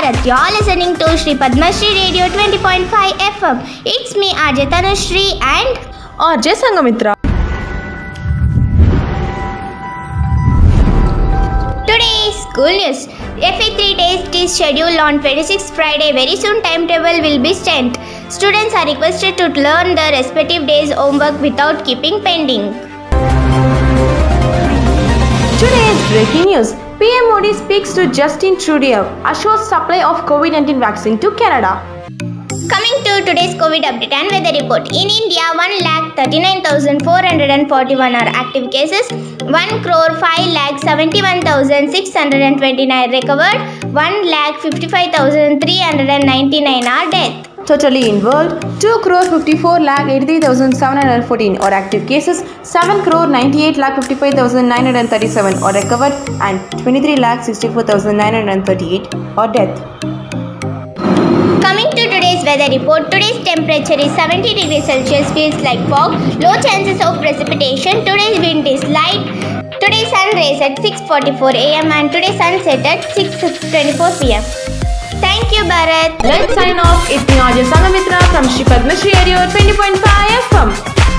Bharat. You're listening to Shri Padma Shri Radio 20.5 FM. It's me RJ Tanushree and RJ Sangamitra. Today's school news. FA3 test is scheduled on 26th Friday. Very soon timetable will be sent. Students are requested to learn the respective days' homework without keeping pending. Today's breaking news. PM Modi speaks to Justin Trudeau, assures supply of COVID-19 vaccine to Canada. Coming to today's COVID update and weather report. In India, 1,39,441 are active cases, 1,05,71,629 recovered, 1,55,399 are dead. Totally in world, 2,54,83,714 are active cases, 7,98,55,937 are recovered and 23,64,938 are dead. Coming to today's weather report, today's temperature is 70 degrees Celsius, feels like fog, low chances of precipitation, today's wind is light, today's sun rays at 6:44 am and today's sunset at 6:24 pm. Thank you, Bharat. Let's sign off. It's me RJ Sangamitra from Shri Padma Shri Radio 20.5 FM.